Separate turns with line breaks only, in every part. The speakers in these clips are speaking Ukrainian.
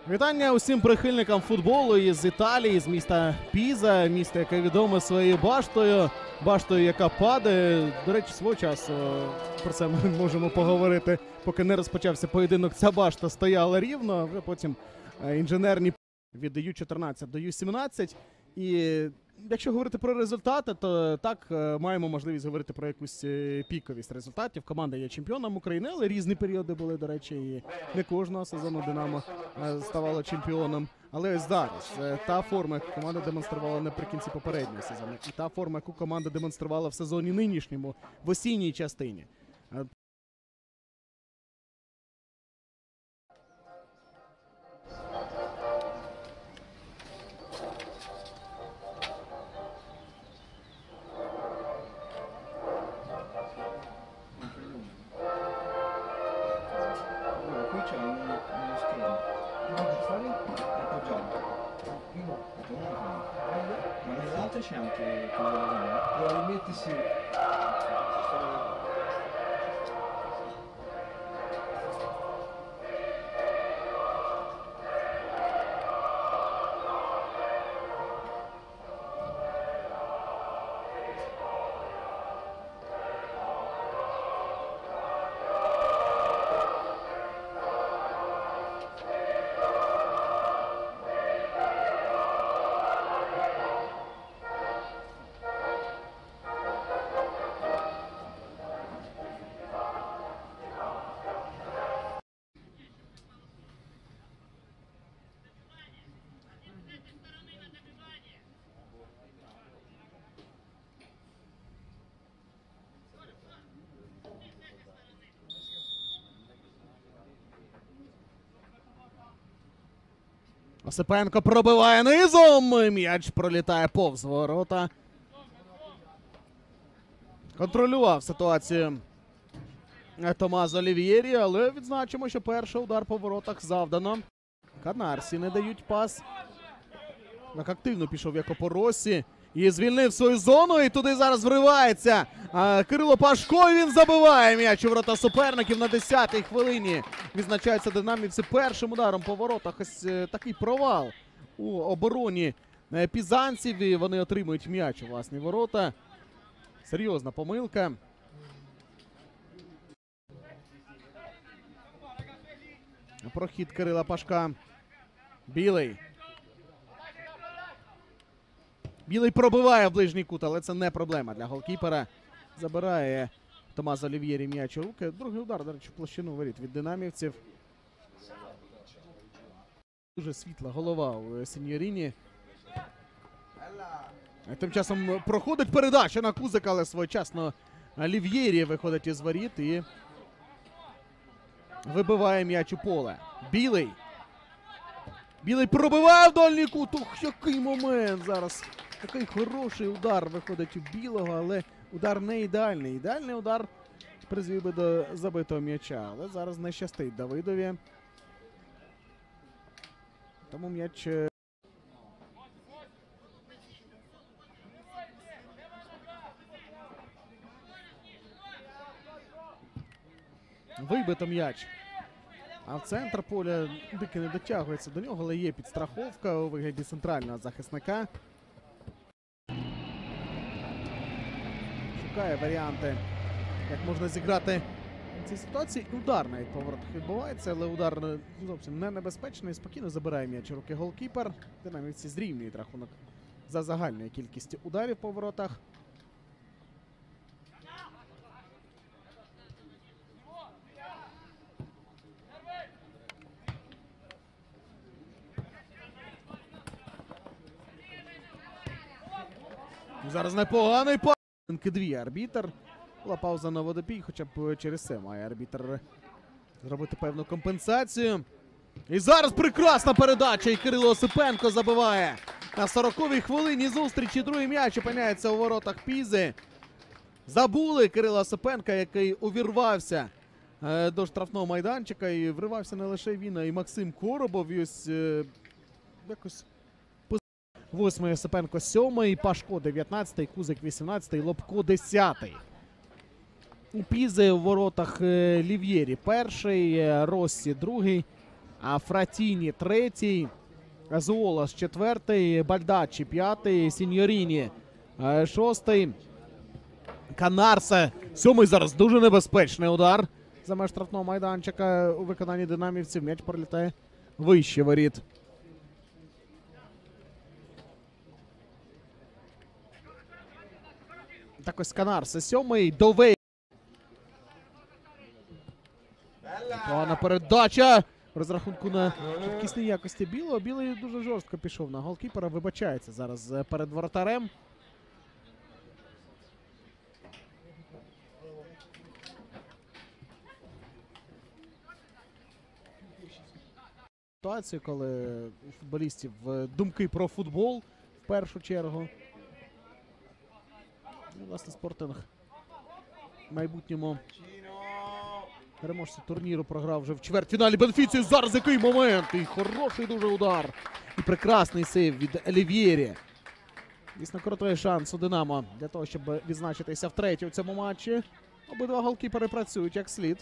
Вітання усім прихильникам футболу із Італії, з міста Піза, місто, яке відоме своєю баштою, яка падає. До речі, свого часу про це ми можемо поговорити, поки не розпочався поєдинок. Ця башта стояла рівно, а вже потім інженерні від Ю-14 до Ю-17. І якщо говорити про результати, то так, маємо можливість говорити про якусь піковість результатів. Команда є чемпіоном України, але різні періоди були, до речі, і не кожного сезону Динамо ставало чемпіоном. Але ось зараз та форма, яку команда демонструвала наприкінці попереднього сезону, і та форма, яку команда демонструвала в сезоні нинішньому, в осінній частині.
Ma nell'altro c'è anche probabilmente sì.
Осипенко пробиває низом, м'яч пролітає повз ворота. Контролював ситуацію Томазо Олів'єрі, але відзначимо, що перший удар по воротах завдано. Канарсі не дають пас. Так активно пішов Якопоросі і звільнив свою зону, і туди зараз вривається Кирило Пашко, і він забиває м'яч у ворота суперників на 10-й хвилині. Відзначаються динамівці першим ударом по воротах. Ось такий провал у обороні пізанців, і вони отримують м'яч у власні ворота. Серйозна помилка. Прохід Кирила Пашка. Білий. Білий пробиває в ближній кут, але це не проблема для голкіпера. Забирає Томазо Олів'єрі м'яч у руки. Другий удар, до речі, в площину воріт від динамівців. Дуже світла голова у Сіньоріні. Тим часом проходить передача на Кузика, але своєчасно Олів'єрі виходить із воріт і вибиває м'яч у поле. Білий. Білий пробиває в дальній кут. Ох, який момент зараз. Такий хороший удар виходить у Білого, але удар не ідеальний. Ідеальний удар призвів би до забитого м'яча, але зараз не щастить Давидові. Тому м'яч... Вибито м'яч. А в центр поля Дики не дотягується до нього, але є підстраховка у вигляді центрального захисника. Шукає варіанти, як можна зіграти в цій ситуації. Удар навіть по воротах відбувається, але удар зовсім не небезпечний. Спокійно забирає м'яч у руки голкіпер. Динамівці зрівнюють рахунок за загальною кількістю ударів по воротах. Зараз непоганий пас. Дві арбітр. Була пауза на водопій, хоча б через це має арбітр зробити певну компенсацію. І зараз прекрасна передача, і Кирило Осипенко забиває. На 40-й хвилині зустрічі другий м'яч опиняється у воротах Пізи. Забули Кирила Осипенка, який увірвався до штрафного майданчика. І вривався не лише він, а й Максим Коробов. І ось якось... 8-й Осипенко 7-й, Пашко 19-й, Кузик 18-й, Лобко 10-й. У Пізи у воротах Лів'єрі перший, Россі другий, А Фратіні третій. Азуолас четвертий. Бальдачі п'ятий. Сіньоріні шостий. Канарсе сьомий. Зараз дуже небезпечний удар за меж штрафного майданчика у виконанні динамівців. М'яч пролітає вище воріт. Так ось Канарсе сьомий. Довей. Погана передача. В розрахунку на швидкісні якості Білого. Білий дуже жорстко пішов на голкіпера. Вибачається зараз перед воротарем. Ситуацію, коли у футболістів думки про футбол в першу чергу. І, власне, Спортинг в майбутньому переможця турніру програв вже в чвертьфіналі Бенфіці. Зараз який момент! І хороший дуже удар. І прекрасний сейв від Олів'єрі. Дійсно, крутий шанс у Динамо для того, щоб відзначитися втретє у цьому матчі. Обидва голкіпери працюють як слід.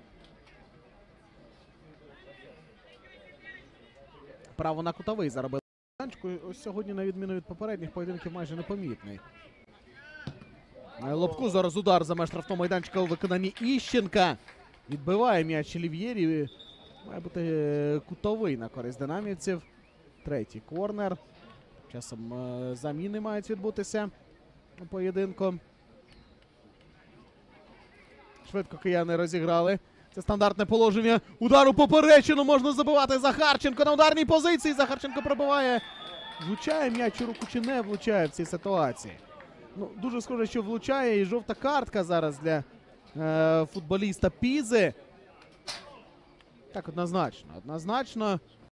Право на кутовий заробив. Ось сьогодні, на відміну від попередніх поєдинків, майже непомітний. Лобку зараз удар за меж штрафного майданчика у виконанні Іщенка. Відбиває м'яч Олів'єрі. Має бути кутовий на користь динамівців. Третій корнер. Часом заміни мають відбутися у поєдинку. Швидко кияни розіграли. Це стандартне положення. Удар у поперечину можна забивати. Захарченко на ударній позиції. Захарченко пробиває. Влучає м'яч у руку чи не влучає в цій ситуації? Ну, дуже схоже, що влучає. І жовта картка зараз для футболіста Пізи. Так, однозначно. Однозначно.